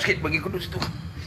sikit bagi kudus tu.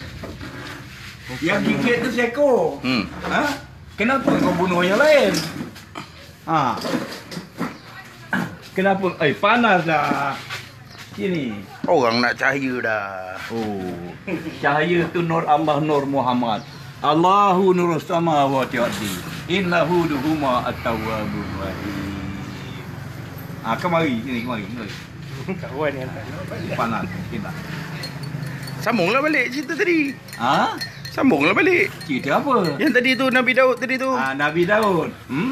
Yang gigit tu seekor. Ha? Kenapa kau bunuh yang lain? Ha. Kenapa? Panas dah. Sini. Orang nak cahaya dah. Oh. Cahaya tu nur Allah, nur Muhammad. Allahu nurus samawati wal ardi. Innahu duhuma at-tawwabur rahim. Kemari, sini kemari. Kawan yang tak Panas kita. Sambunglah balik cerita tadi. Ha? Sambunglah balik. Cerita apa? Yang tadi tu Nabi Daud tadi tu. Nabi Daud.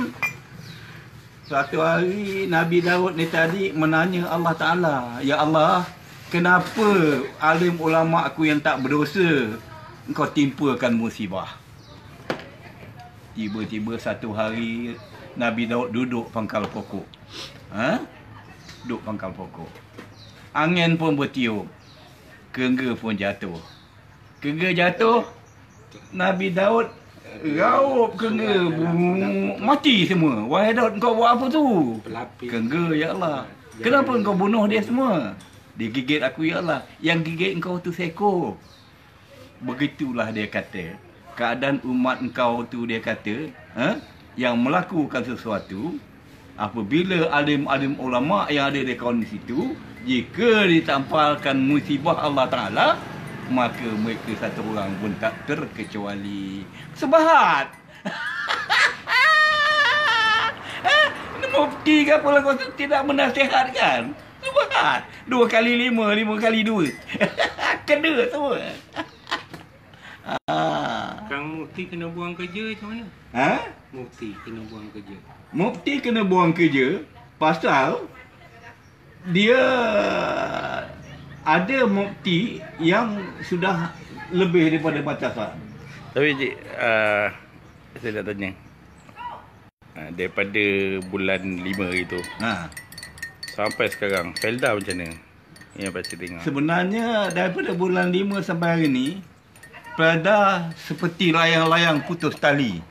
Suatu hari Nabi Daud ni tadi menanya Allah Ta'ala, ya Allah, kenapa alim ulama aku yang tak berdosa engkau timpakan musibah? Tiba-tiba satu hari Nabi Daud duduk pangkal pokok. Duduk pangkal pokok. Angin pun bertiup. Kerengga pun jatuh. Kerengga jatuh, Nabi Daud raup kerengga, mati semua. Wahai Daud, kau buat apa tu? Kerengga, ya Allah. Kenapa kau bunuh dia semua? Dia gigit aku, ya Allah. Yang gigit engkau tu seekor. Begitulah dia kata. Keadaan umat engkau tu, dia kata, yang melakukan sesuatu, apabila alim-alim ulama yang ada di kawasan situ, jika ditampalkan musibah Allah Ta'ala, maka mereka satu orang pun tak terkecuali. Sebahat. Mufti ke apa lah kau tidak menasihatkan? Sebahat. 2 kali 5, 5 kali 2. Kena semua. Kang Mufti kena buang kerja macam mana? Mufti kena buang kerja. Mufti kena buang kerja pasal dia ada mufti yang sudah lebih daripada batasan. Tapi cik, saya nak tanya. Daripada bulan 5 itu sampai sekarang, Felda macam mana? Yang Pak Cik tengok. Sebenarnya daripada bulan 5 sampai hari ni, Felda seperti layang-layang putus tali.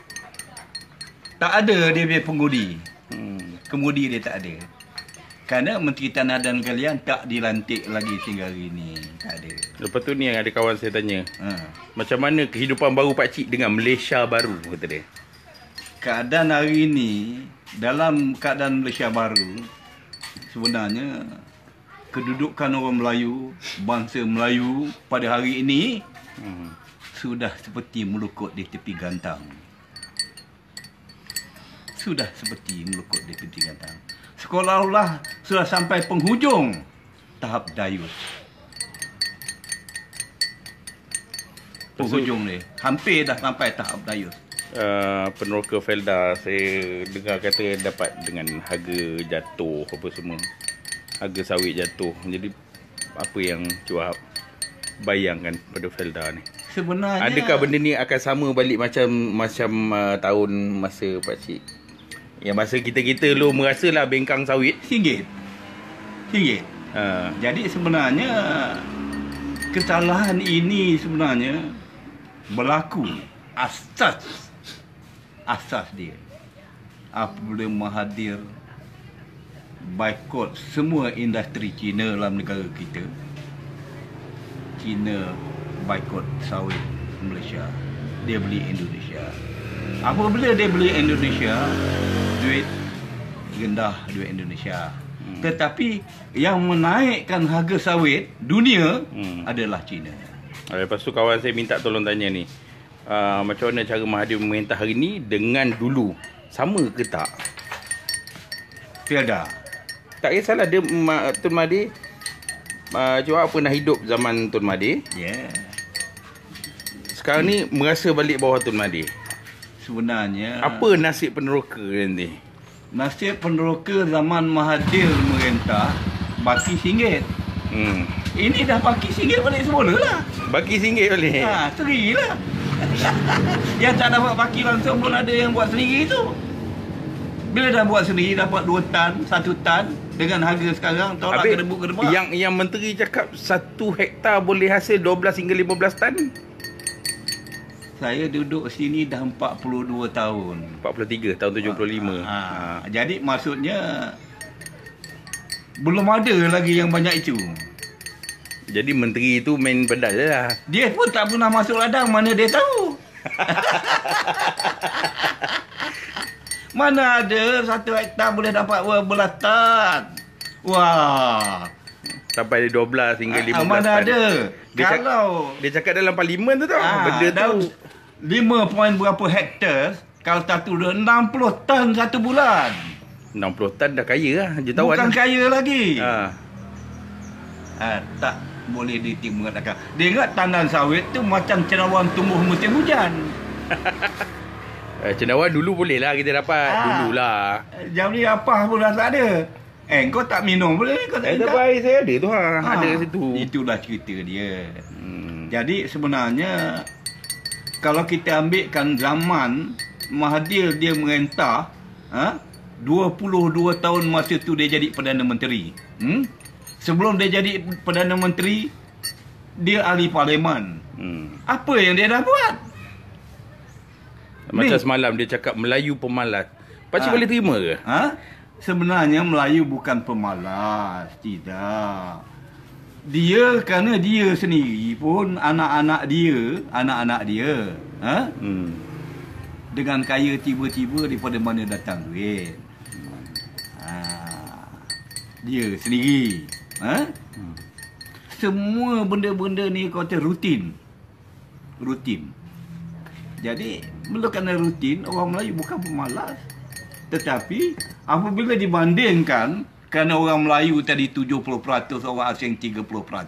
Tak ada dia punya pengemudi. Kemudi dia tak ada. Kerana Menteri Tanah dan Galian tak dilantik lagi sehingga hari ini. Tak ada. Lepas tu ni yang ada kawan saya tanya. Macam mana kehidupan baru Pak Cik dengan Malaysia baru, kata dia. Keadaan hari ini, dalam keadaan Malaysia baru, sebenarnya kedudukan orang Melayu, bangsa Melayu pada hari ini sudah seperti melukut di tepi gantang. Sudah seperti melukut di tepi gantang. Sekolah-olah sudah sampai penghujung tahap dayus. Penghujung ni. Hampir dah sampai tahap dayus. Peneroka Felda, saya dengar kata dapat dengan harga jatuh apa semua. Harga sawit jatuh. Jadi apa yang Cuhab bayangkan pada Felda ni? Sebenarnya, adakah benda ni akan sama balik macam tahun masa Pak Cik? Yang masa kita lu merasalah bengkang sawit RM1. Jadi sebenarnya kesalahan ini sebenarnya berlaku asas dia apabila Mahathir boikot semua industri Cina dalam negara kita. Cina boikot sawit Malaysia, dia beli Indonesia. Apabila dia beli Indonesia, duit rendah, duit Indonesia. Tetapi yang menaikkan harga sawit dunia adalah China. Lepas tu kawan saya minta tolong tanya ni, macam mana cara Mahathir memerintah hari ni dengan dulu, sama ke tak? Tiada. Tak kisahlah dia Tun Mahathir Cuba pernah hidup zaman Tun Mahathir. Sekarang ni merasa balik bawah Tun Mahathir. Sebenarnya apa nasib peneroka nanti? Nasib peneroka zaman Mahathir merintah baki RM1. Ini dah baki RM1 balik semula lah. Baki RM1 balik? Seri lah. Yang tak dapat baki langsung pun ada yang buat sendiri tu. Bila dah buat sendiri dapat 2 tan, 1 tan. Dengan harga sekarang tolak gedebuk-gedebuk. Yang menteri cakap 1 hektar boleh hasil 12 hingga 15 tan. Saya duduk sini dah 42 tahun. 43 tahun 75. Jadi maksudnya belum ada lagi yang banyak itu. Jadi menteri tu main pedal je lah. Dia pun tak pernah masuk ladang, mana dia tahu. Mana ada 1 hektar boleh dapat belas tan. Wah. Sampai 12 hingga 15 mana tan. ada. Dia Kalau dia cakap dalam parlimen tu tau. Benda tu 5 point berapa hektar, kalau satu dah 60 tan satu bulan. 60 tan dah kaya lah. Jutawan Bukan lah. kaya lagi. Ha. Tak boleh mengatakan. Dia ingat tandan sawit tu macam cendawan tumbuh musim hujan. Cendawan dulu boleh lah kita dapat. Dululah. Jam ni apa pun dah tak ada. Kau tak minum boleh? Kau tak minum? Air saya ada tu ha. Ada kat situ. Itulah cerita dia. Jadi sebenarnya kalau kita ambilkan zaman Mahathir dia merentah, 22 tahun masa tu dia jadi Perdana Menteri. Sebelum dia jadi Perdana Menteri, dia ahli parlimen. Apa yang dia dah buat? Macam Ni. semalam dia cakap Melayu pemalas. Pakcik boleh terima ke? Sebenarnya Melayu bukan pemalas. Tidak. Dia kerana dia sendiri pun anak-anak dia dengan kaya tiba-tiba daripada mana datang duit. Dia sendiri. Semua benda-benda ni kata rutin. Jadi bila kena rutin, orang Melayu bukan pemalas. Tetapi apabila dibandingkan, kerana orang Melayu tadi 70%, orang asing 30%,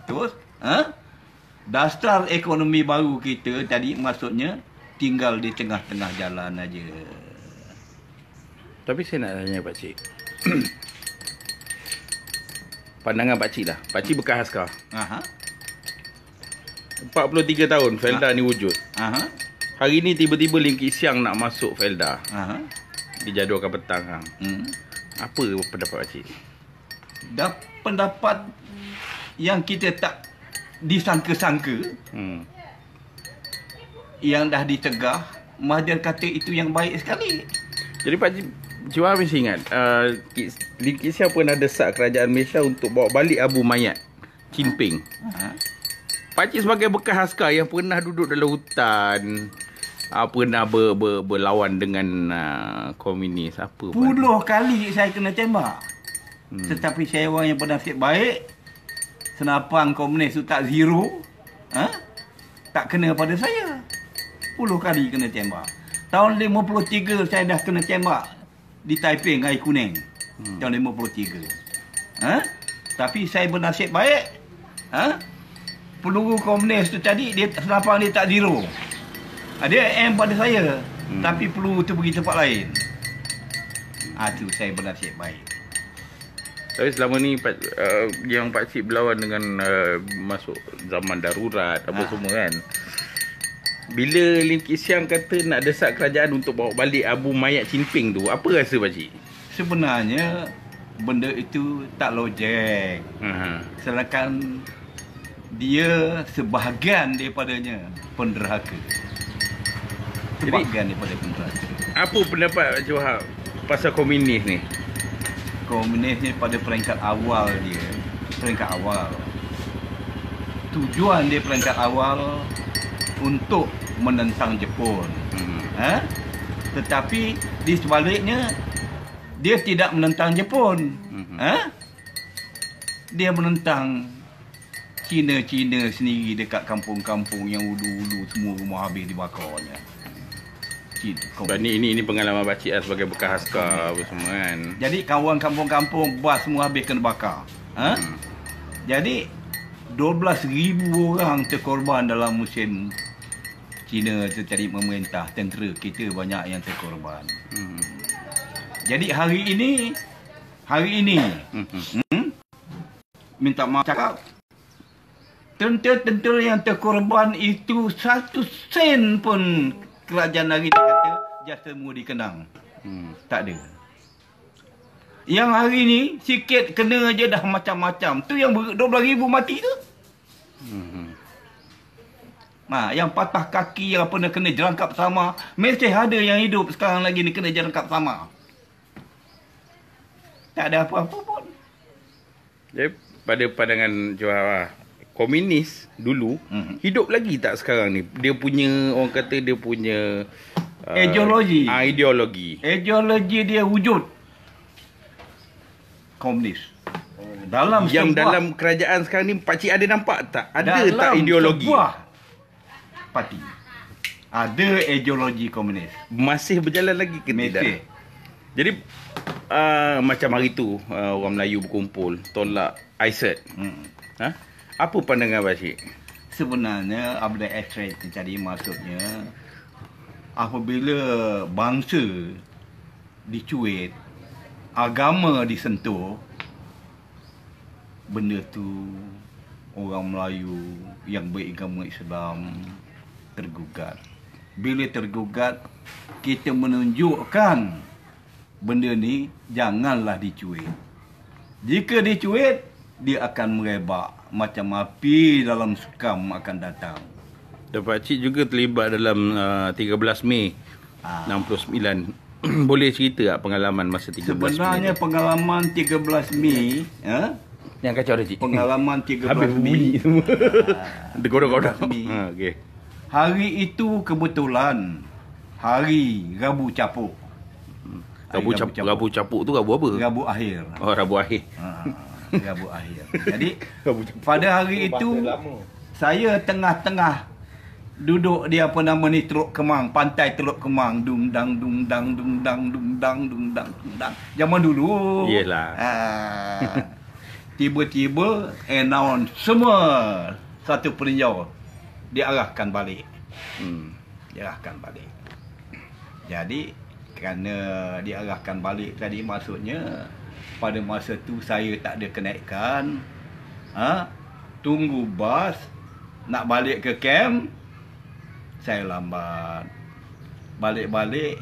dasar ekonomi baru kita tadi maksudnya tinggal di tengah-tengah jalan aja. Tapi saya nak tanya pakcik. Pandangan pakcik lah. Pakcik bekas askar. 43 tahun Felda ni wujud. Hari ni tiba-tiba Lim Kit Siang nak masuk Felda. Dijadualkan petang. Apa pendapat pakcik? Dan pendapat yang kita tak disangka-sangka, yang dah dicegah, Mahathir kata itu yang baik sekali. Jadi pakcik cuma mesti ingat, Lim Kit Siang pernah desak kerajaan Malaysia untuk bawa balik Abu Mayat Chin Peng. Pakcik sebagai bekas askar yang pernah duduk dalam hutan, pernah berlawan dengan komunis, apa Puluh kali saya kena tembak. Tetapi saya orang yang bernasib baik, senapan komunis tu tak zero, tak kena pada saya. 10 kali kena tembak. Tahun 53 saya dah kena tembak di Taiping, Air Kuning. Tahun 53. Tapi saya bernasib baik. Peluru komunis tu tadi, senapan dia tak zero. Dia aim pada saya. Tapi peluru tu pergi tempat lain. Tu saya bernasib baik. Tapi selama ni yang pakcik berlawan dengan masuk zaman darurat apa semua kan. Bila Lim Kit Siang kata nak desak kerajaan untuk bawa balik Abu Mayat Chin Peng tu, apa rasa pakcik? Sebenarnya benda itu tak logik. Sedangkan dia sebahagian daripadanya penderhaka. Sebahagian daripada penderhaka. Apa pendapat Pakcik Wahab pasal komunis ni? Komunis ni pada peringkat awal dia, tujuan dia peringkat awal untuk menentang Jepun. Tetapi di sebaliknya dia tidak menentang Jepun. Dia menentang Cina-Cina sendiri dekat kampung-kampung yang ulu-ulu semua rumah habis dibakarnya. Sebab ini pengalaman pakcik sebagai bekas askar apa semua kan. Jadi kawan kampung-kampung bas semua habis kena bakar. Jadi 12,000 orang terkorban dalam musim Cina terjadi memerintah. Tentera kita banyak yang terkorban. Jadi hari ini minta maaf cakap, tentera-tentera yang terkorban itu 1 sen pun kerajaan hari ni kata jasa mu dikenang. Tak ada. Yang hari ni sikit kena je dah macam-macam. Tu yang 12,000 mati tu. Yang patah kaki, yang pernah kena jerangkap sama, mesti ada yang hidup sekarang lagi ni kena jerangkap sama. Tak ada apa-apa pun. Jadi pada pandangan Johor, komunis dulu hidup lagi tak sekarang ni? Dia punya, orang kata dia punya Ideologi. Ideologi Dia wujud komunis. Dalam yang sebuah, dalam kerajaan sekarang ni pakcik ada nampak tak? Ada tak ideologi? Sebuah parti ada ideologi komunis. Masih berjalan lagi ke tidak? Masih. Jadi macam hari tu orang Melayu berkumpul tolak ISET. Ha? Apa pandangan pakcik? Sebenarnya Abdul Estret tadi maksudnya apabila bangsa dicuit, agama disentuh, benda tu orang Melayu yang beragama Islam tergugat. Bila tergugat, kita menunjukkan benda ni janganlah dicuit. Jika dicuit, dia akan merebak macam api dalam sekam akan datang. Dan pakcik juga terlibat dalam 13 Mei 69. Boleh cerita tak pengalaman masa 13 Sebenarnya Mei? pengalaman 13 Mei, Yang kacau dah cik. pengalaman 13 Habis Mei. bunyi semua. Dekodok-kodok. 13 Mei. Okey. Hari itu kebetulan hari Rabu Capuk. Rabu capuk tu Rabu apa? Rabu akhir. Oh, Rabu akhir. Rabu akhir. Jadi Rabu capuk. pada hari itu saya tengah-tengah duduk di apa nama ni Teluk Kemang, pantai Teluk Kemang, dung dang dung dang dung dang dung dang dung dang dung dang. Zaman dulu. Yelah. Tiba-tiba announce semua satu peninjau diarahkan balik. Diarahkan balik. Jadi kerana diarahkan balik tadi maksudnya pada masa tu saya tak ada kenaikan. Tunggu bas nak balik ke camp, saya lambat. Balik-balik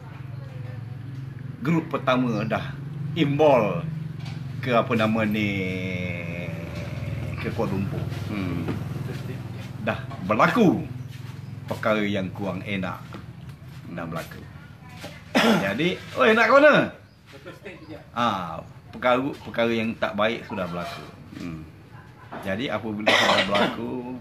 grup pertama dah imbol ke apa nama ni, ke Kuala Lumpur. Dah berlaku perkara yang kurang enak. Dah berlaku. Jadi, oi nak ke mana? Perkara yang tak baik sudah berlaku. Jadi apabila sudah berlaku,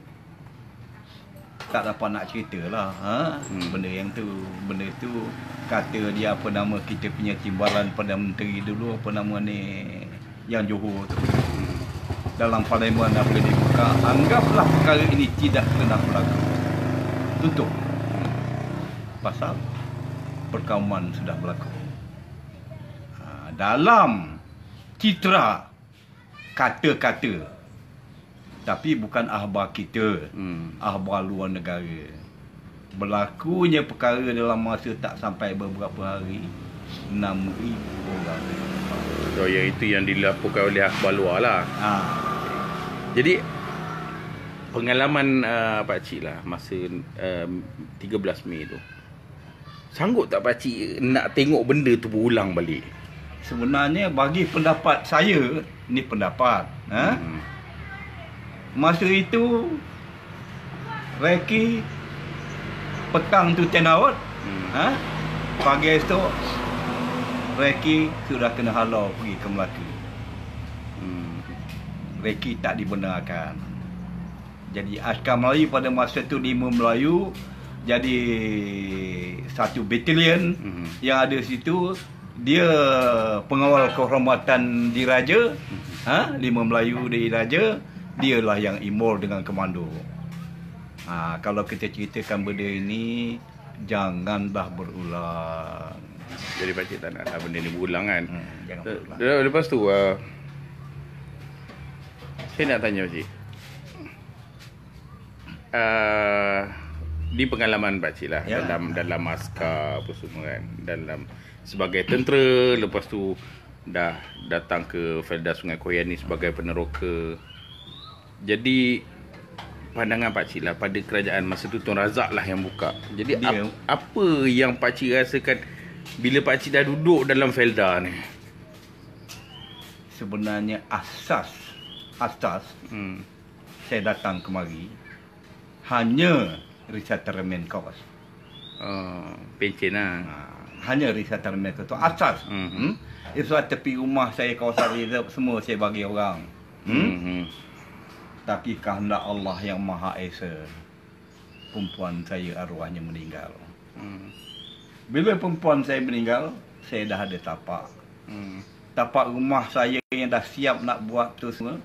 tak dapat nak ceritalah, benda yang tu. Benda tu kata dia apa nama, kita punya timbalan Perdana Menteri dulu apa nama ni, yang Johor tu. Dalam parlimen dah boleh dibuka, anggaplah perkara ini tidak pernah berlaku. Tutup. Pasal perkauman sudah berlaku. Dalam citra kata-kata, tapi bukan akhbar kita, akhbar luar negara. Berlakunya perkara dalam masa tak sampai beberapa hari, 6,000 orang. So yang itu yang dilaporkan oleh akhbar luar lah. Jadi pengalaman pakcik lah masa 13 Mei tu, sanggup tak pakcik nak tengok benda tu berulang balik? Sebenarnya bagi pendapat saya, ni pendapat, masa itu reki petang tu 10 out, pagi esok reki sudah kena halau pergi ke Melaka. Reki tak dibenarkan. Jadi askar Melayu pada masa tu 5 Melayu jadi satu batalion yang ada situ. Dia pengawal kehormatan diraja, 5 Melayu diraja, dialah yang imbol dengan komando. Kalau kita ceritakan benda ini, janganlah berulang. Jadi pakcik tak nak benda ni berulang kan? Jangan berulang. Lepas tu saya nak tanya pakcik, di pengalaman pakcik lah, dalam askar apa semua kan, dalam sebagai tentera, lepas tu dah datang ke Felda Sungai Koyan ni sebagai peneroka. Jadi pandangan pakcik lah pada kerajaan masa tu, Tun Razak lah yang buka. Jadi apa yang pakcik rasakan bila pakcik dah duduk dalam Felda ni? Sebenarnya asas saya datang kemari hanya resettlement cost. Pencen lah. Hanya resettlement cost tu asas. Itu tepi rumah saya, kawasan reserve, semua saya bagi orang. Tapi kehendak Allah yang Maha Esa, perempuan saya arwahnya meninggal. Bila perempuan saya meninggal, saya dah ada tapak. Tapak rumah saya yang dah siap nak buat tu semua,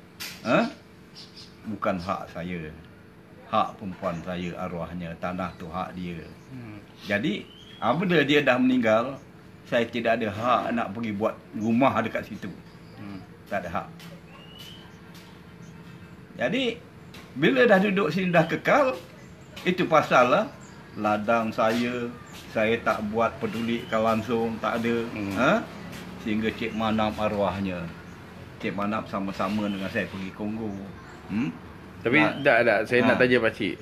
bukan hak saya. Hak perempuan saya arwahnya, tanah tu hak dia. Jadi, apabila dia dah meninggal, saya tidak ada hak nak pergi buat rumah dekat situ. Tak ada hak. Jadi, bila dah duduk sini dah kekal, itu pasal lah ladang saya tak buat pedulikan langsung, tak ada. Sehingga Cik Manap arwahnya, Cik Manap sama-sama dengan saya pergi Kongo. Tapi tak saya nak tanya pakcik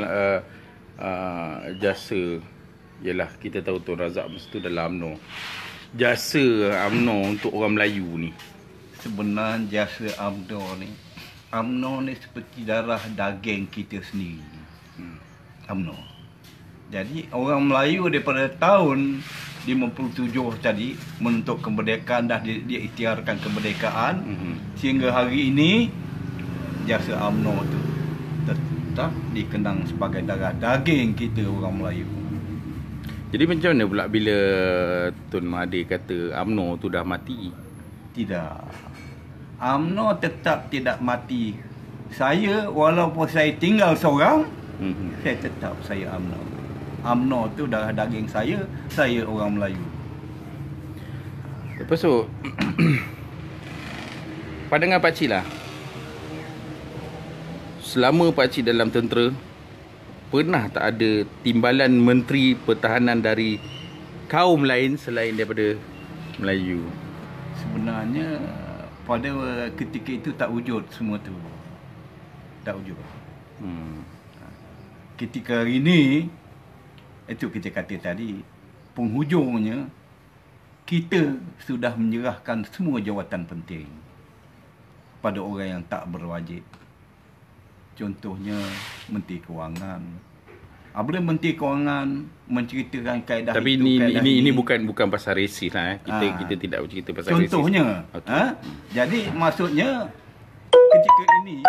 jasa, yalah kita tahu Tun Razak masa tu dalam UMNO. Jasa UMNO untuk orang Melayu ni. Sebenarnya jasa UMNO ni seperti darah daging kita sendiri. UMNO. Jadi orang Melayu daripada tahun 57 tadi menuntut kemerdekaan, dah dia ikhtiarkan kemerdekaan, sehingga hari ini jasa UMNO tu tetap dikenang sebagai darah daging kita orang Melayu. Jadi macam mana pula bila Tun Mahathir kata UMNO tu dah mati? Tidak. UMNO tetap tidak mati. Saya walaupun saya tinggal seorang, saya tetap saya UMNO. UMNO tu darah daging saya orang Melayu. Lepas tu pandangan pakcik lah, selama pakcik dalam tentera, pernah tak ada timbalan Menteri Pertahanan dari kaum lain selain daripada Melayu? Sebenarnya pada ketika itu tak wujud semua tu. Tak wujud. Ketika hari ini, itu kita kata tadi, penghujungnya kita sudah menyerahkan semua jawatan penting pada orang yang tak berwajib. Contohnya Menteri Kewangan. Apabila Menteri Kewangan menceritakan kaedah tapi itu, ini bukan pasal resis lah. Kita tidak bercerita pasal resis. Contohnya, jadi maksudnya ketika ini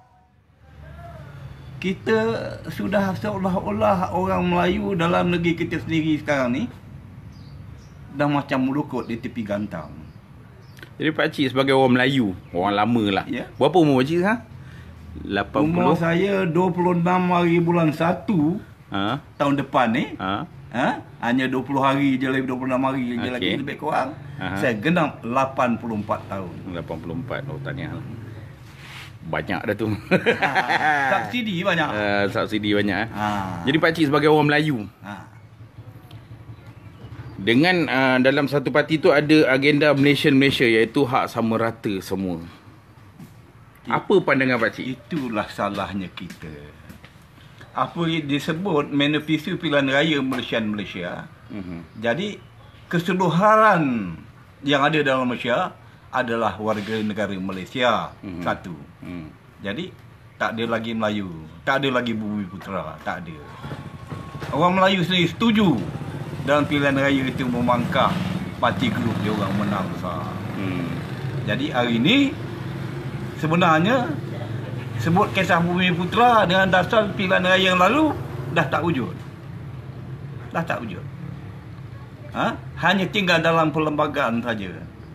kita sudah seolah-olah orang Melayu dalam negeri kita sendiri sekarang ni dah macam melukut di tepi gantang. Jadi pakcik sebagai orang Melayu, orang lama lah. Ya. Berapa umur pakcik sekarang? 80? Umur saya 26 hari bulan 1 tahun depan ni. Hanya 20 hari je lagi, 26 hari je lagi lebih kurang. Saya genap 84 tahun. 84, tahniah. Banyak dah tu. Subsidi banyak. Subsidi banyak. Jadi pakcik sebagai orang Melayu, dengan dalam satu parti tu ada agenda Malaysia, iaitu hak sama rata semua. Apa pandangan pakcik? Itulah salahnya kita. Apa disebut manifesto pilihan raya Malaysia. Jadi keseluruhan yang ada dalam Malaysia adalah warga negara Malaysia. Satu. Jadi tak ada lagi Melayu, tak ada lagi Bumi Putera, tak ada. Orang Melayu sendiri setuju dalam pilihan raya itu memangkah parti grup dia orang menang besar. Jadi hari ini sebenarnya sebut kisah Bumi Putera dengan dasar pilihan raya yang lalu dah tak wujud. Dah tak wujud. Hanya tinggal dalam perlembagaan saja.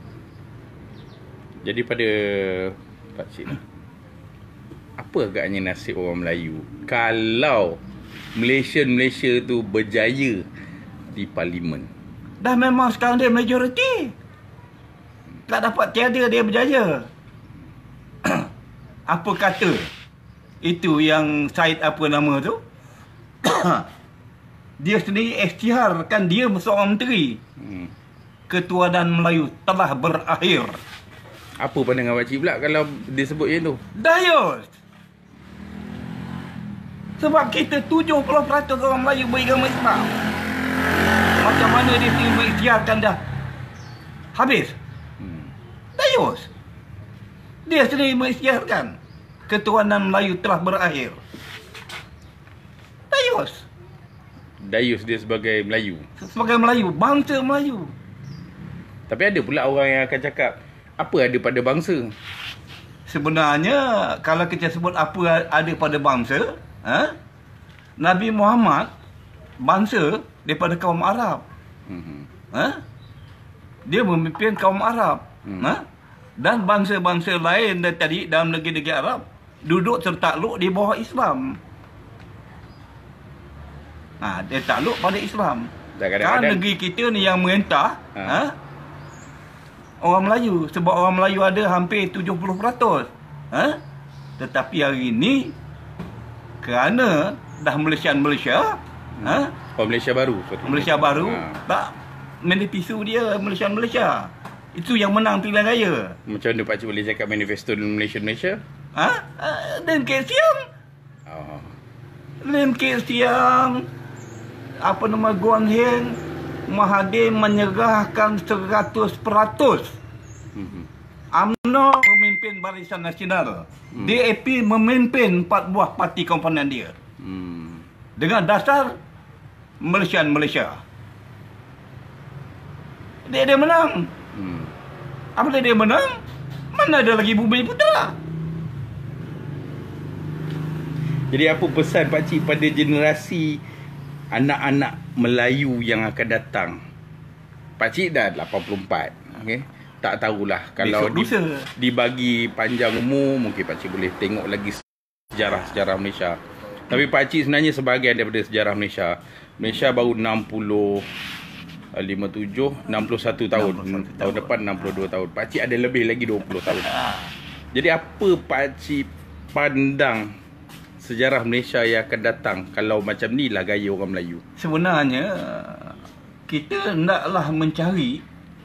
Jadi pada pakcik, apa agaknya nasib orang Melayu kalau Malaysia tu berjaya di parlimen? Dah memang sekarang dia majoriti. Tak dapat tiada dia berjaya. Apa kata itu yang Syed apa nama tu? Dia sendiri ikhtiarkan dia seorang menteri. Ketuanan Melayu telah berakhir. Apa pandangan pakcik pula kalau dia sebut yang tu? Dayus. Sebab kita 70% orang Melayu beragama Islam. Macam mana dia sendiri mengikhtiarkan dah habis? Dayus. Dia sendiri mengikhtiarkan ketuanan Melayu telah berakhir. Dayus dia sebagai Melayu. Sebagai Melayu, bangsa Melayu. Tapi ada pula orang yang akan cakap, apa ada pada bangsa? sebenarnya kalau kita sebut apa ada pada bangsa, Nabi Muhammad bangsa daripada kaum Arab. Dia memimpin kaum Arab. Dan bangsa-bangsa lain tadi dalam negeri-negeri Arab duduk tertakluk di bawah Islam. Dia takluk pada Islam. Kan negeri kita ni yang merentah orang Melayu. Sebab orang Melayu ada hampir 70%. Tetapi hari ini kerana dah Malaysia Malaysia baru. Malaysia baru tak manifesto dia Malaysia. Itu yang menang pilihan raya. Macam mana Pak Cik boleh cakap manifesto Malaysia? Dan kes siang. Lim kes siang. Apa nama Guan Heng Mahathir menyerahkan 100%. UMNO memimpin Barisan Nasional. DAP memimpin 4 buah parti komponen dia. Dengan dasar Malaysia. Dia menang. Apabila dia menang, mana ada lagi Bumi Putra? Jadi apa pesan Pak Cik pada generasi anak-anak Melayu yang akan datang? Pak Cik dah 84, okey. Tak tahulah kalau dibagi panjang umur, mungkin Pak Cik boleh tengok lagi sejarah-sejarah Malaysia. Tapi Pak Cik sebenarnya sebahagian daripada sejarah Malaysia. Malaysia baru 61 tahun. Tahun depan 62 tahun. Pak Cik ada lebih lagi 20 tahun. Jadi apa Pak Cik pandang sejarah Malaysia yang akan datang kalau macam ni lah gaya orang Melayu? Sebenarnya kita hendaklah mencari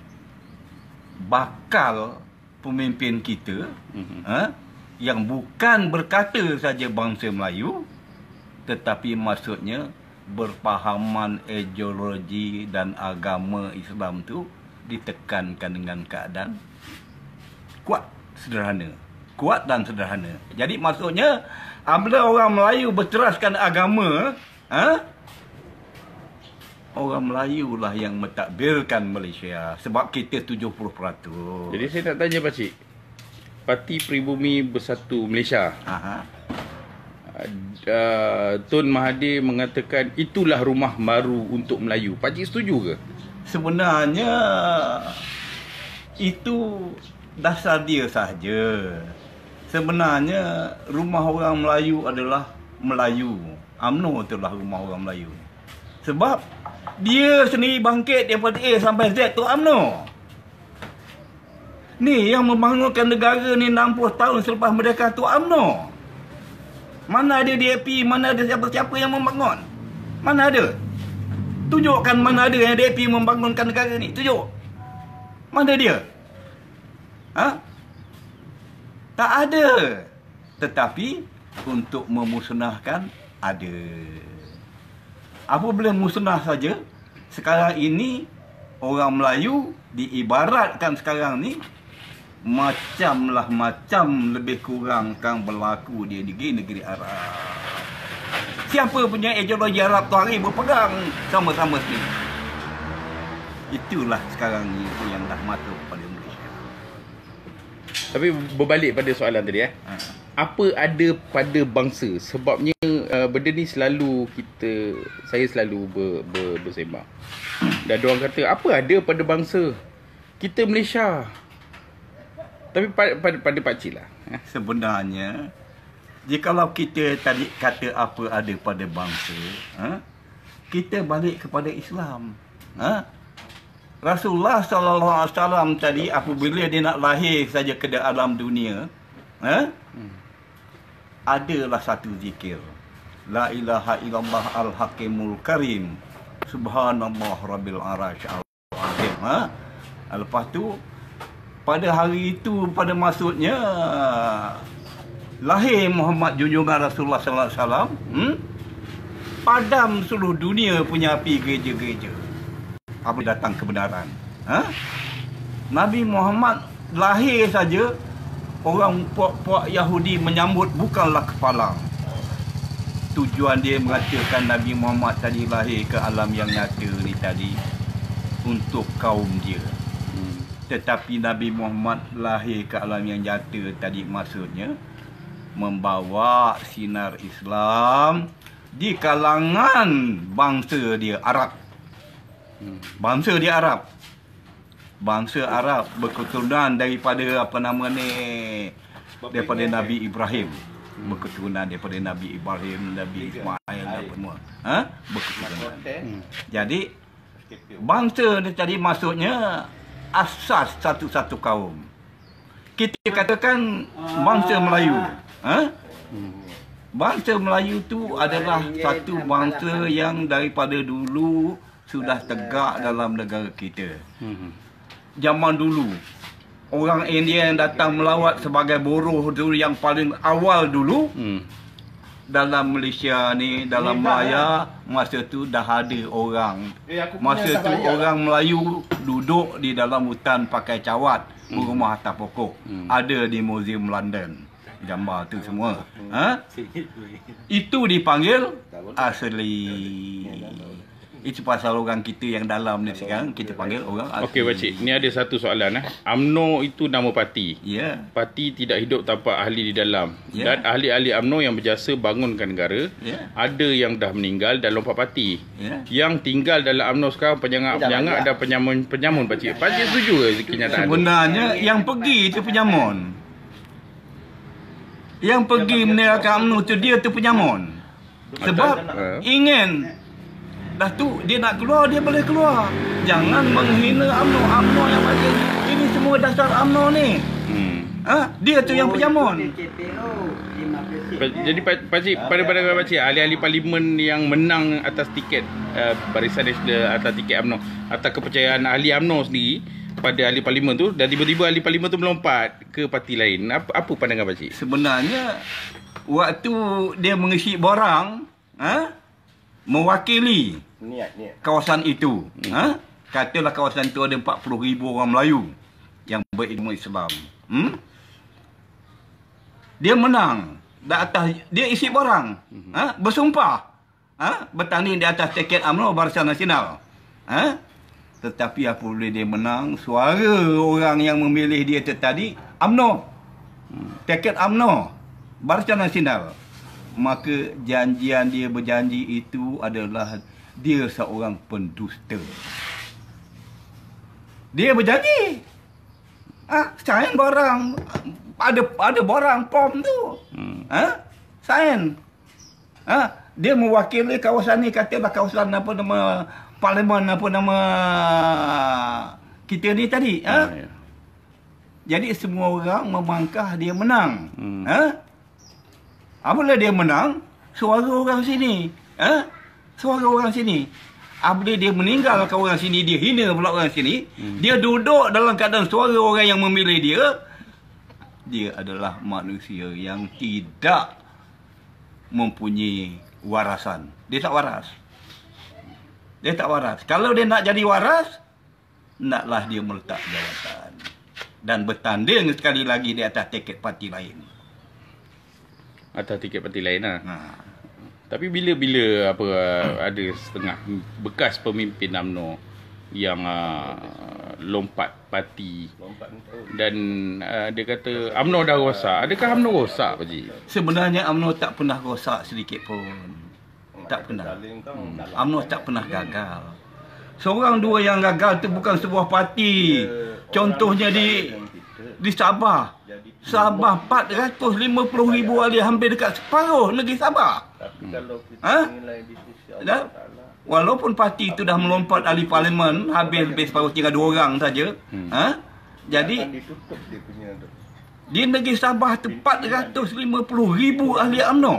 bakal pemimpin kita yang bukan berkata saja bangsa Melayu, tetapi maksudnya berpahaman ideologi dan agama Islam tu ditekankan dengan keadaan kuat dan sederhana. Jadi maksudnya apabila orang Melayu berteraskan agama, orang Melayu lah yang mentadbirkan Malaysia sebab kita 70%. Jadi saya nak tanya Pak Cik, Parti Pribumi Bersatu Malaysia, Tun Mahathir mengatakan itulah rumah baru untuk Melayu. Pak Cik setuju ke? Sebenarnya itu dasar dia sahaja. Sebenarnya rumah orang Melayu adalah Melayu. UMNO itulah rumah orang Melayu. Sebab dia sendiri bangkit daripada A sampai Z tu UMNO. Ni yang membangunkan negara ni 60 tahun selepas merdeka tu UMNO. Mana ada DAP, mana ada siapa-siapa yang membangun? Mana ada? Tunjukkan mana ada yang DAP membangunkan negara ni. Tunjuk. Mana dia? Tak ada. Tetapi untuk memusnahkan ada. Apabila musnah saja, sekarang ini orang Melayu diibaratkan sekarang ni macam lebih kurang kan berlaku di negeri Arab. Siapa punya ideologi Arab tu hari berpegang sama-sama sendiri. Itulah sekarang ni yang dah masuk pada Malaysia. Tapi berbalik pada soalan tadi apa ada pada bangsa? Sebabnya benda ni selalu saya selalu bersembang. Dan diorang kata apa ada pada bangsa kita Malaysia? Tapi pada Pak Cik lah. Sebenarnya jikalau kita tadi kata apa ada pada bangsa, kita balik kepada Islam. Rasulullah SAW tadi apabila dia nak lahir saja ke alam dunia, adalah satu zikir. La ilaha illallah al-hakimul karim. Subhanallah rabbil arasy al-azim. Lepas tu pada hari itu, pada maksudnya lahir Muhammad junjungan Rasulullah sallallahu alaihi wasallam, padam seluruh dunia punya api gereja-gereja. Apa datang kebenaran. Nabi Muhammad lahir saja, orang puak-puak Yahudi menyambut bukanlah kepalang. Tujuan dia mengatakan Nabi Muhammad tadi lahir ke alam yang nyata ni tadi untuk kaum dia. Tetapi Nabi Muhammad lahir ke alam yang nyata tadi maksudnya membawa sinar Islam di kalangan bangsa dia Arab. Bangsa dia Arab. Bangsa Arab berketurunan daripada daripada Nabi Ibrahim. Berketurunan daripada Nabi Ibrahim, Nabi Ismail dan semua. Berketurunan. Jadi bangsa dia tadi maksudnya asas satu-satu kaum. Kita katakan bangsa Melayu. Bangsa Melayu tu adalah satu bangsa yang daripada dulu sudah tegak dalam negara kita. Zaman dulu orang India yang datang melawat sebagai buruh dulu yang paling awal dulu dalam Malaysia ni, dalam Melayu, masa tu dah ada orang. Masa tu orang Melayu duduk di dalam hutan pakai cawat, berumah atas pokok. Ada di Museum London gambar tu semua. Itu dipanggil asli. Itu pasal orang kita yang dalam ni sekarang kita panggil orang asli. Okey pakcik, ni ada satu soalan UMNO itu nama parti. Ya. Parti tidak hidup tanpa ahli di dalam. Dan ahli-ahli UMNO yang berjasa bangunkan negara, ada yang dah meninggal dan lompat parti. Yang tinggal dalam UMNO sekarang penyangat-penyangat dan penyamun pakcik. Pakcik setuju ke kenyataan sebenarnya tu? Yang pergi itu penyamun. Yang pergi menerakan UMNO tu dia tu penyamun. Sebab ingin dah tu dia nak keluar, dia boleh keluar. Jangan menghina UMNO. UMNO yang macam ini semua dasar UMNO ni. Dia tu yang penyamun. Jadi pakcik, pada pandangan pakcik, ahli-ahli parlimen yang menang atas tiket Barisan Nasional atas tiket UMNO, atas kepercayaan ahli UMNO sendiri pada ahli parlimen tu, dan tiba-tiba ahli parlimen tu melompat ke parti lain. Apa pandangan pakcik? Sebenarnya waktu dia mengisi borang, mewakili kawasan itu. Katalah kawasan itu ada 40,000 orang Melayu yang berilmu Islam. Dia menang di atas, dia isi borang, bersumpah, bertanding di atas tiket UMNO Barisan Nasional. Tetapi apabila dia menang, suara orang yang memilih dia tadi UMNO, tiket UMNO Barisan Nasional. Maka janjian dia berjanji itu adalah dia seorang pendusta. Dia berjanji, sign barang, ada barang pom tu, sign. Dia mewakili kawasan ni, katalah kawasan apa nama parlimen, apa nama kita ni tadi. Jadi semua orang memangkah dia menang. Apabila dia menang, suara orang sini, suara orang sini. Apabila dia meninggalkan orang sini, dia hina pula orang sini. Dia duduk dalam keadaan suara orang yang memilih dia. Dia adalah manusia yang tidak mempunyai warasan. Dia tak waras. Dia tak waras. Kalau dia nak jadi waras, naklah dia meletak jawatan dan bertanding sekali lagi di atas tiket parti lain. Atas tiket parti lain Tapi bila ada setengah bekas pemimpin UMNO yang lompat parti dan dia kata UMNO dah rosak. Adakah UMNO rosak pakcik? Sebenarnya UMNO tak pernah rosak sedikit pun. Tak pernah. UMNO tak pernah gagal. Seorang dua yang gagal tu bukan sebuah parti. Contohnya di Sabah. Sabah 450,000 ahli, hampir dekat separuh negeri Sabah. Walaupun parti itu dah melompat ahli parlimen, habis separuh, tinggal 2 orang saja. Jadi di negeri Sabah tu 450,000 ahli UMNO.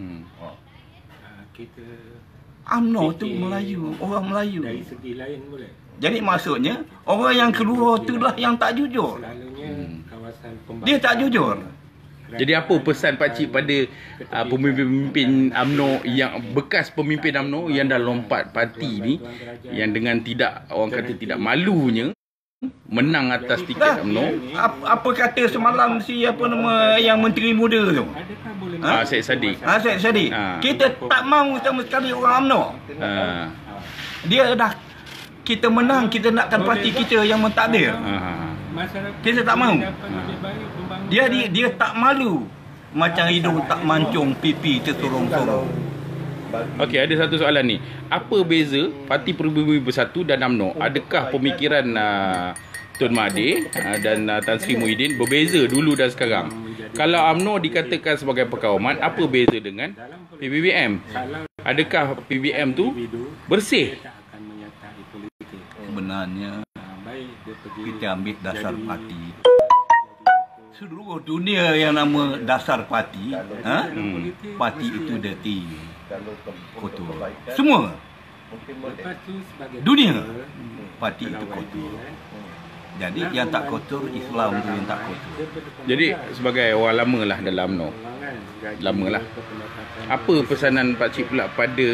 UMNO tu Melayu, orang Melayu. Dari segi lain boleh. Jadi maksudnya orang yang keluar itulah yang tak jujur. Dia tak jujur. Jadi apa pesan pakcik pada pemimpin UMNO yang bekas pemimpin UMNO yang dah lompat parti ni, yang dengan tidak, orang kata tidak malunya menang atas tiket UMNO? Apa kata semalam si apa nama yang menteri muda tu? Syed Saddiq. Syed Saddiq. Kita tak mahu sama sekali orang UMNO. Dia dah, kita menang, kita nakkan parti kita yang mentadbir. masyarakat Kita tak mahu. dapat lebih baik pembangunan. Dia tak malu. Macam hidung tak mancung, pipi tersorong-sorong. Okey, ada satu soalan ni. Apa beza Parti Peribumi Bersatu dan UMNO? Adakah pemikiran Tun Mahathir dan Tan Sri Muhyiddin berbeza dulu dan sekarang? Kalau UMNO dikatakan sebagai perkawaman, apa beza dengan PBBM? Adakah PBBM tu bersih? Tak akan menyertai politik. Sebenarnya Baik dia pergi kita ambil dasar parti. Seluruh dunia yang nama dasar parti, parti itu dirty, kotor. Semua lepas tu sebagai dunia parti itu kotor. Jadi yang tak kotor Islam tu yang tak kotor. Jadi sebagai orang lama lah dalam UMNO, lama lah. Apa pesanan Pakcik pula pada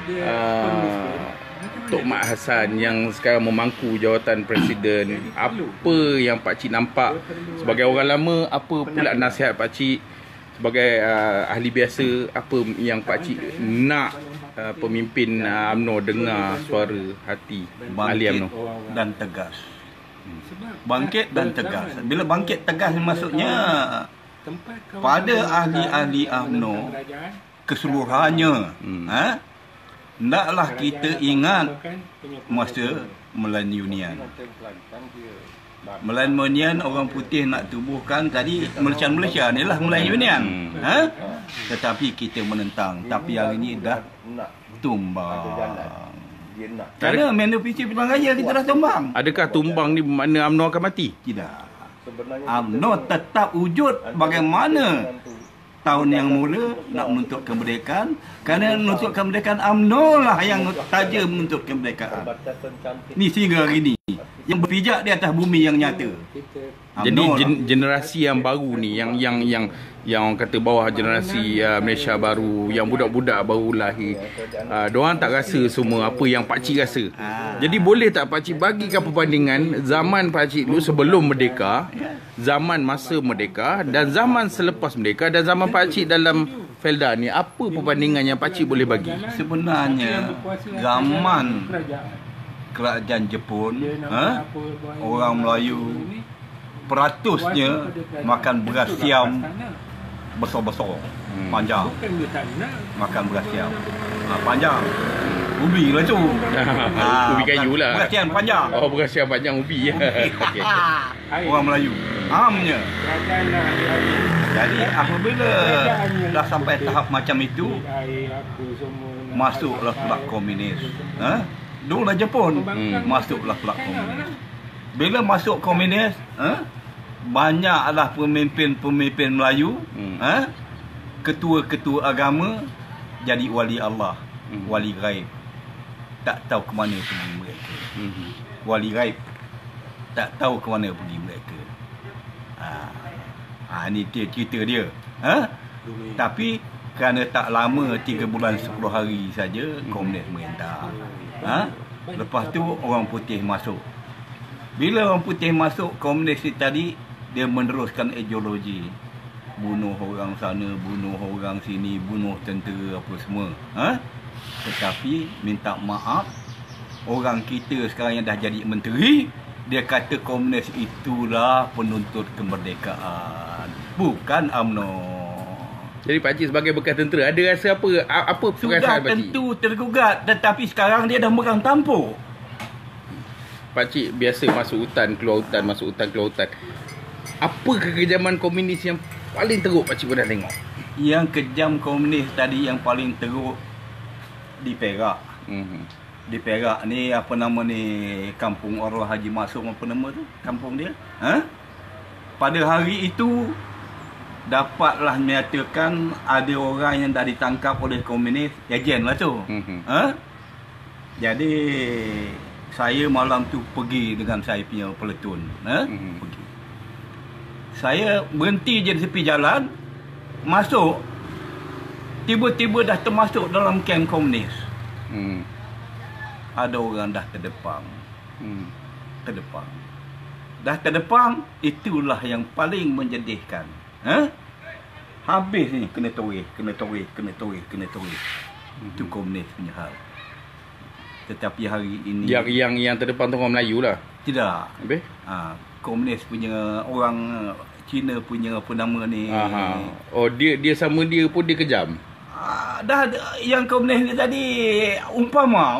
Tok Mat Hassan yang sekarang memangku jawatan Presiden? Apa yang Pakcik nampak sebagai orang lama? Apa pula nasihat Pakcik sebagai ahli biasa? Apa yang Pakcik nak pemimpin UMNO dengar suara hati ahli Bangkit UMNO? dan tegas. Bangkit dan tegas. Bila bangkit tegas maksudnya pada ahli-ahli UMNO keseluruhannya. Naklah kita ingat masa Millennium. Millennium orang putih nak tubuhkan tadi Malaysia ni lah Millennium. Tetapi kita menentang. Tapi hari ni dah tumbang. Kerana manufaktur pilihan raya kita dah tumbang. Adakah tumbang ni bermakna UMNO akan mati? Tidak. UMNO tetap wujud bagaimana tahun yang mula nak menuntut kemerdekaan. Kerana menuntut kemerdekaan UMNO lah yang taja menuntut kemerdekaan. Ni sehingga hari ni yang berpijak di atas bumi yang nyata. Jadi UMNO lah. generasi yang baru ni yang orang kata bawah generasi Malaysia baru, yang budak-budak baru lahir, diorang tak rasa semua apa yang Pakcik rasa. Jadi boleh tak Pakcik bagikan perbandingan zaman Pakcik dulu sebelum merdeka, zaman masa merdeka dan zaman selepas merdeka dan zaman Pakcik dalam Felda ni? Apa perbandingan yang Pakcik boleh bagi? Sebenarnya zaman kerajaan Jepun, orang Melayu peratusnya makan beras siam besar-besar, panjang. bukan dia tak nak. Makan beras siam panjang. Ubi lah tu. Ubi kayu lah. Beras siam panjang. Oh, beras yang panjang ubi. Okey. Orang Melayu amnya. Kerajaan lah air, Jadi apabila dah sampai tahap macam itu, air apa semua nak masuklah pula komunis. Dulu lah Jepun, masuklah pula komunis. Bila masuk komunis, banyaklah pemimpin-pemimpin Melayu, ketua-ketua agama jadi wali Allah, wali gaib. Tak tahu ke mana pergi mereka. Wali gaib tak tahu ke mana pergi mereka. Ini dia cerita dia. Tapi kerana tak lama 3 bulan 10 hari saja komunis merintah. Lepas tu orang putih masuk. Bila orang putih masuk, komunis ni tadi dia meneruskan ideologi. Bunuh orang sana, bunuh orang sini, bunuh tentera apa semua. Tetapi minta maaf, orang kita sekarang yang dah jadi menteri, dia kata komunis itulah penuntut kemerdekaan, bukan UMNO. Jadi Pakcik sebagai bekas tentera ada rasa apa Sudah perasaan Pakcik? tentu tergugat, tetapi sekarang dia dah megang tampuk. Pakcik biasa masuk hutan, keluar hutan, masuk hutan, keluar hutan. Apa kekejaman komunis yang paling teruk Pakcik pernah tengok? Yang kejam komunis tadi yang paling teruk di Perak. Di Perak ni apa nama ni, kampung Arwah Haji Maksum, apa nama tu kampung dia? Pada hari itu dapatlah menyatakan ada orang yang dah ditangkap oleh komunis, ejen lah tu. Jadi saya malam tu pergi dengan saya punya peleton, pergi. Saya berhenti je di tepi jalan, masuk, tiba-tiba dah termasuk dalam kem komunis. Ada orang dah terdepang. Terdepang. Dah terdepang, itulah yang paling menjadikan. Habis ni kena toreh. Itu komunis punya hal. Tetapi hari ini Yang terdepang tu orang Melayu lah. tidak. Habis? komunis punya orang Cina punya apa nama ni. Oh, dia sama dia pun dia kejam. Dah yang komunis ni tadi umpama.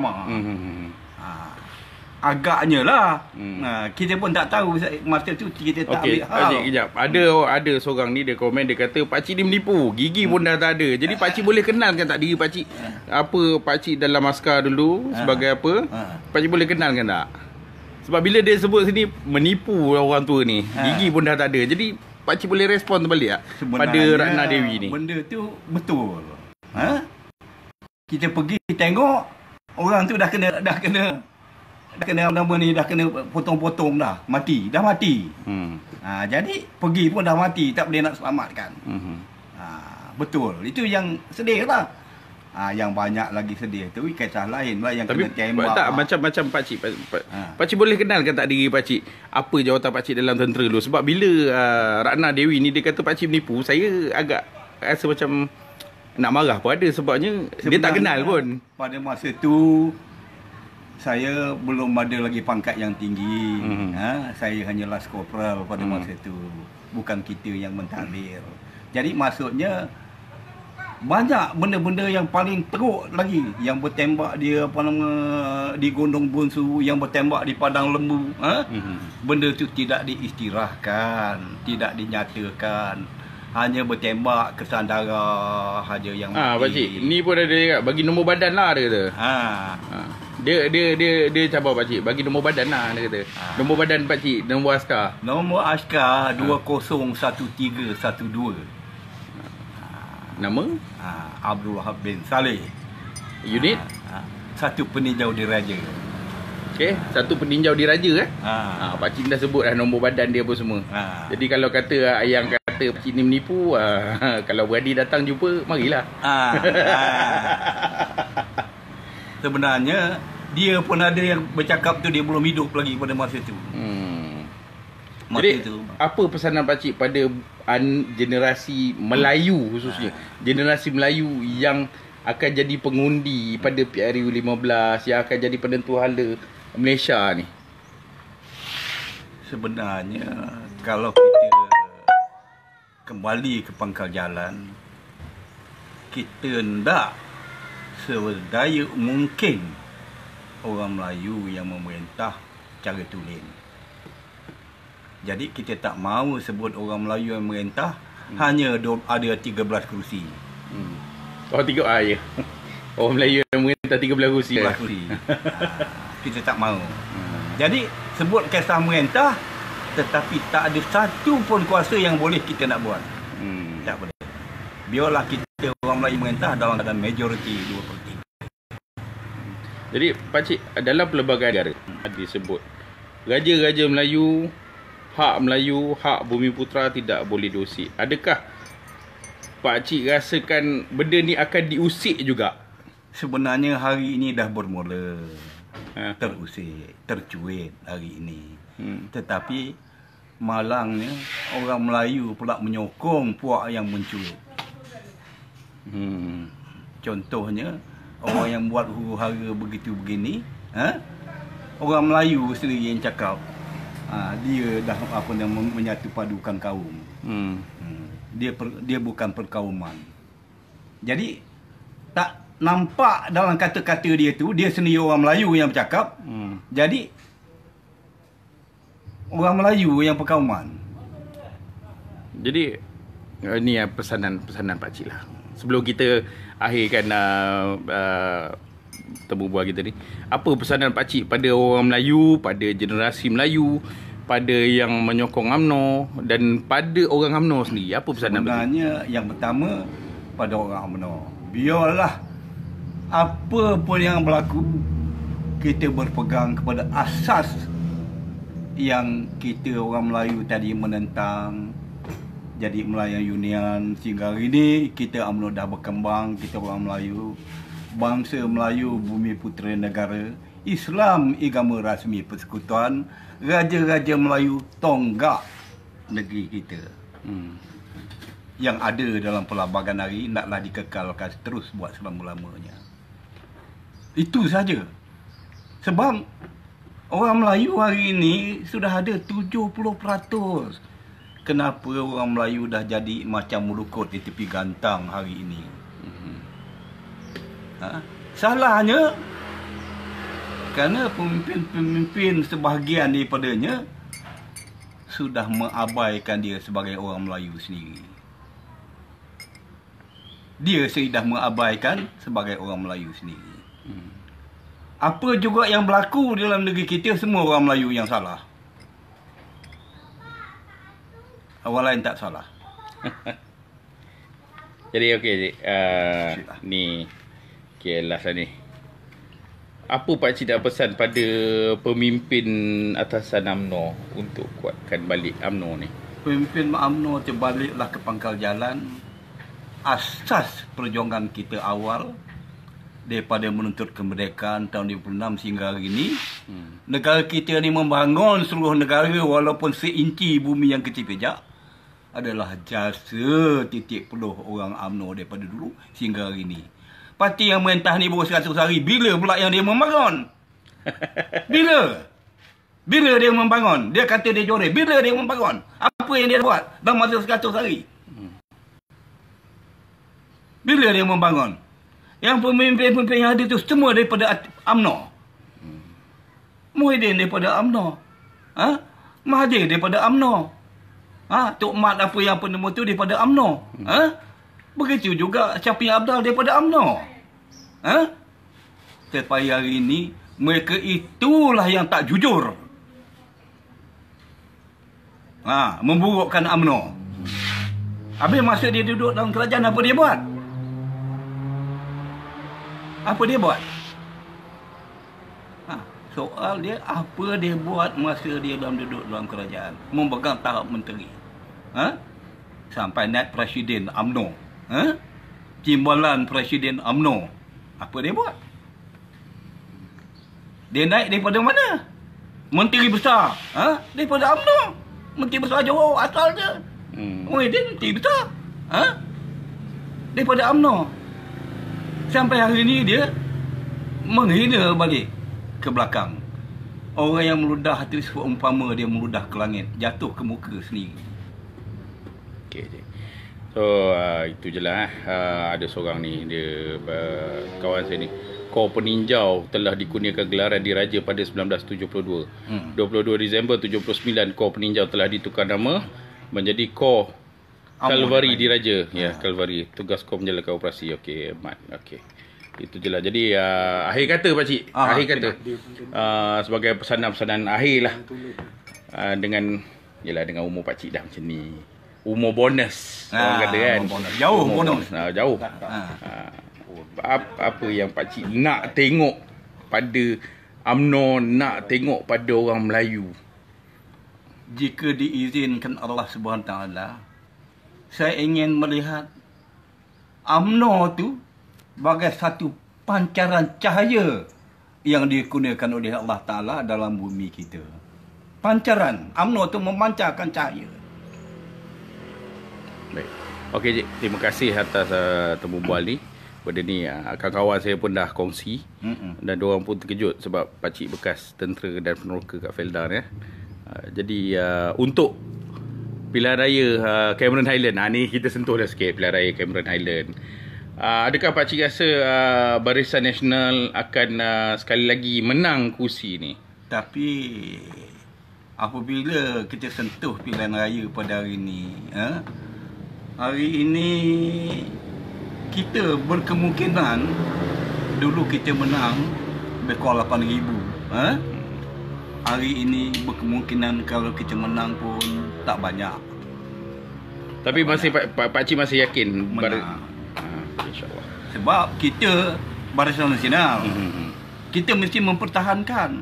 Agaknya lah. Kita pun tak tahu masa tu kita tak ambil hal. Okey, kejap. Ada seorang ni dia komen, dia kata pakcik ni menipu. Gigi pun dah tak ada. Jadi pakcik boleh kenalkan tak diri pakcik? Apa pakcik dalam askar dulu sebagai apa? Pakcik boleh kenalkan tak? Sebab bila dia sebut sini menipu orang tua ni, gigi pun dah tak ada. Jadi pakcik boleh respon balik tak pada Ratna Dewi ni? Benda tu betul. Kita pergi tengok orang tu dah kena nama ni, dah kena potong-potong dah. Dah mati. Jadi pergi pun dah mati, tak boleh nak selamatkan. Betul. Itu yang sedih lah. Yang banyak lagi sedih tu kisah lain lah yang tapi kena tembak. Tak, macam pakcik. Pakcik boleh kenalkan tak diri pakcik? Apa jawatan pakcik dalam tentera dulu? Sebab bila Ratna Dewi ni dia kata pakcik menipu, saya agak rasa macam nak marah pun ada. Sebabnya dia tak kenal pun. Pada masa tu saya belum ada lagi pangkat yang tinggi. Saya hanya last corporal pada masa tu. Bukan kita yang mentahdir. Jadi maksudnya banyak benda-benda yang paling teruk lagi. Yang bertembak dia di Gondong Bonsu, yang bertembak di Padang Lembu. Benda tu tidak diistirahkan, tidak dinyatakan. Hanya bertembak ke sandara saja yang mati. Pakcik, ni pun ada cakap bagi nombor badan lah dia kata. Dia cabar pakcik bagi nombor badan lah dia kata. Nombor badan pakcik, nombor askar. Nombor askar 201312. Nama? Abdul Wahab bin Saleh. Unit? Satu peninjau diraja. Okey, satu peninjau diraja pakcik dah sebut dah nombor badan dia apa semua. Jadi kalau kata yang kata pakcik ni menipu, kalau berani datang jumpa, marilah. Sebenarnya dia pun ada yang bercakap tu dia belum hidup lagi pada masa tu. Jadi apa pesanan pakcik pada generasi Melayu khususnya, generasi Melayu yang akan jadi pengundi pada PRU 15, yang akan jadi penentu hala Malaysia ni? Sebenarnya kalau kita kembali ke pangkal jalan, kita hendak sedaya mungkin orang Melayu yang memerintah cara tulen. Jadi kita tak mahu sebut orang Melayu yang memerintah hanya ada 13 kerusi. Ya. Orang Melayu yang memerintah 13 kerusi. 13 kerusi. Kita tak mahu. Jadi sebut kisah memerintah, tetapi tak ada satu pun kuasa yang boleh kita nak buat. Tak boleh. Biarlah kita orang Melayu memerintah dalam keadaan majoriti 2/3. Jadi pakcik, dalam pelbagai negara disebut raja-raja Melayu, hak Melayu, hak Bumi Putera tidak boleh diusik. Adakah pakcik rasakan benda ni akan diusik juga? Sebenarnya hari ini dah bermula terusik, tercuit hari ini. Tetapi malangnya orang Melayu pula menyokong puak yang mencuit. Contohnya orang yang buat huru-hara begitu begini, orang Melayu sendiri yang cakap dia dah menyatu padukan kaum. Dia bukan perkauman. Jadi tak nampak dalam kata-kata dia tu dia sendiri orang Melayu yang bercakap. Jadi orang Melayu yang perkauman. Jadi ni pesanan pakcik lah. Sebelum kita akhirkan temu bual kita ni, apa pesanan pakcik pada orang Melayu, pada generasi Melayu, pada yang menyokong UMNO dan pada orang UMNO sendiri? Apa pesanan pakcik? Sebenarnya yang pertama pada orang UMNO, biarlah apa pun yang berlaku, kita berpegang kepada asas yang kita orang Melayu tadi menentang. Jadi Melayu Union sehingga hari ini kita UMNO dah berkembang. Kita orang Melayu, bangsa Melayu Bumi Putera Negara, Islam agama rasmi persekutuan, raja-raja Melayu tonggak negeri kita. Yang ada dalam pelbagai hari naklah dikekalkan terus buat selama-lamanya. Itu saja. Sebab Orang Melayu hari ini sudah ada 70%. Kenapa orang Melayu dah jadi macam melukut di tepi gantang hari ini? Salahnya kerana pemimpin-pemimpin sebahagian daripadanya sudah mengabaikan dia sebagai orang Melayu sendiri. Dia sudah mengabaikan sebagai orang Melayu sendiri. Apa juga yang berlaku dalam negeri kita, semua orang Melayu yang salah. Orang lain tak salah. Jadi okey cik, ni okay, last lah ni. Apa pakcik nak pesan pada pemimpin atasan UMNO untuk kuatkan balik UMNO ni? Pemimpin UMNO terbaliklah ke pangkal jalan. Asas perjuangan kita awal daripada menuntut kemerdekaan tahun 26 sehingga hari ini, negara kita ni membangun seluruh negara walaupun seinci bumi yang kecil pejak adalah jasa titik peluh orang UMNO daripada dulu sehingga hari ini. Parti yang merintah ni baru 100 hari, bila pula yang dia membangun? Bila dia membangun? Dia kata dia joreh. Bila dia membangun? Apa yang dia buat dalam masa 100 hari? Bila dia membangun? Yang pemimpin-pemimpin yang ada tu semua daripada UMNO. Muhyiddin daripada UMNO. Mahathir daripada UMNO. Tok Mat apa yang penemu tu daripada UMNO. Begitu juga Syafiq Abdal daripada UMNO. Sampai hari ini mereka itulah yang tak jujur. Memburukkan UMNO. Habis masa dia duduk dalam kerajaan, apa dia buat? Apa dia buat? Soal dia, apa dia buat masa dia duduk dalam kerajaan? Memegang tahap menteri. Sampai naik Presiden UMNO. Timbalan Presiden UMNO. Apa dia buat? Dia naik daripada mana? Menteri besar. Daripada UMNO. Menteri besar Johor asalnya. Muhyiddin menteri besar. Daripada UMNO. Sampai hari ini dia menghina balik ke belakang. Orang yang meludah hati seumpama dia meludah ke langit, jatuh ke muka sendiri. Okey. So itu je lah. Ada seorang ni, dia kawan saya ni, Kor Peninjau telah dikurniakan gelaran diraja pada 1972. 22 Disember 79, Kor Peninjau telah ditukar nama menjadi Kor Kalvari Diraja. Ya, Kalvari. Tugas Kor menjalankan operasi. Okey, Mat. Okey. Itu je lah. Jadi akhir kata pakcik. Akhir kata. Sebagai pesanan-pesanan akhir lah. Dengan umur pakcik dah macam ni. Umur bonus. Orang kata kan. Jauh bonus. Jauh. Apa yang pakcik nak tengok pada UMNO, nak tengok pada orang Melayu? Jika diizinkan Allah SWT, saya ingin melihat UMNO tu bagai satu pancaran cahaya yang dikurniakan oleh Allah Ta'ala dalam bumi kita. Pancaran. UMNO tu memancarkan cahaya. Baik. Okey, Cik. Terima kasih atas temu bual ni. Pada ni, kawan-kawan saya pun dah kongsi. Dan diorang pun terkejut sebab pakcik bekas tentera dan peneroka kat Felda ni. Jadi, untuk pilihan raya Cameron Highland, ni kita sentuh dah sikit pilihan raya Cameron Highland. Adakah pakcik rasa Barisan Nasional akan sekali lagi menang kursi ni? Tapi apabila kita sentuh pilihan raya pada hari ini, hari ini kita berkemungkinan dulu kita menang lebih kurang 8,000. Hari ini berkemungkinan kalau kita menang pun tak banyak. Tapi masih pakcik masih yakin menang. InsyaAllah. Sebab kita Barisan Nasional, kita mesti mempertahankan.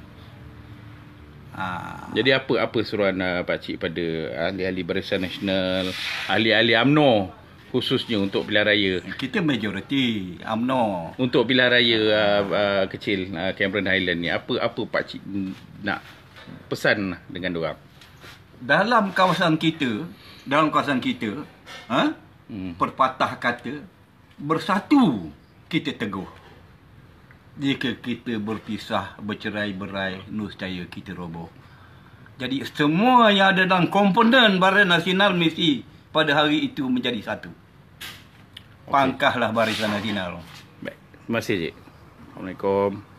Jadi apa suruhan pakcik pada ahli-ahli Barisan Nasional, ahli-ahli UMNO khususnya untuk pilihan raya? Kita majoriti UMNO. Untuk pilihan raya kecil Cameron Highland ni, apa pakcik nak pesan dengan diorang? Dalam kawasan kita, perpatah kata, bersatu kita teguh. Jika kita berpisah, bercerai-berai, nescaya kita roboh. Jadi semua yang ada dalam komponen Barisan Nasional mesti pada hari itu menjadi satu. Pangkahlah Barisan Nasional. Baik, terima kasih Cik. Assalamualaikum.